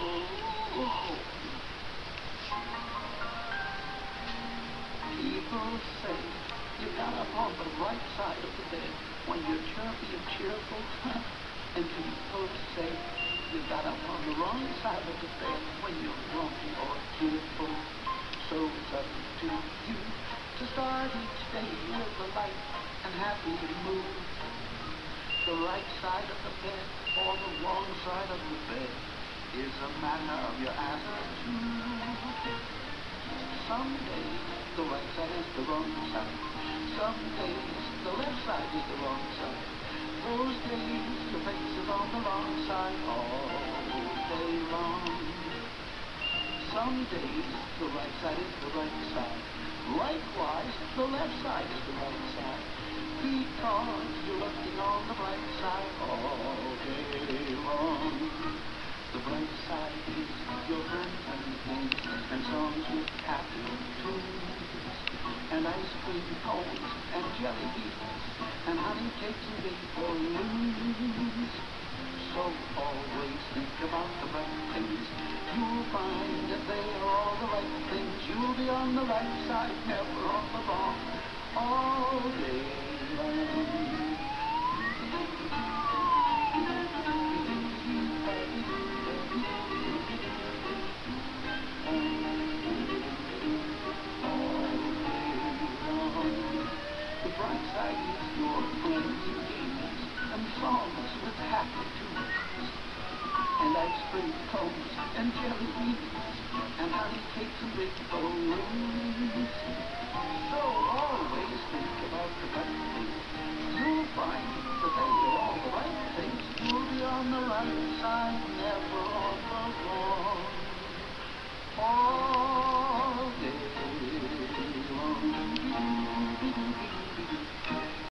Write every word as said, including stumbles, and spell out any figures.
People say you got up on the right side of the bed when you're chirpy and cheerful. And people say you got up on the wrong side of the bed when you're grumpy or tearful. So it's up to you to start each day with a light and happy mood. The right side of the bed or the wrong side of the bed is a matter of your attitude. Some days the right side is the wrong side. Some days the left side is the wrong side. Those days your face is on the wrong side all day long. Some days the right side is the right side. Likewise, the left side is the right side. Because you're looking on the right side all day long. The bright side is your friends and things and songs with happy tunes and ice cream cones and jelly beans and honey cakes and big balloons. So always think about the right things. You'll find that they are all the right things. You'll be on the right side, never on the wrong, all day long. The bright side is your friends and games and songs with happy tunes and ice cream cones and jelly beans and honey cakes and big balloons. So always think about the right things. You'll find that they are all the right things. You'll be on the right side, never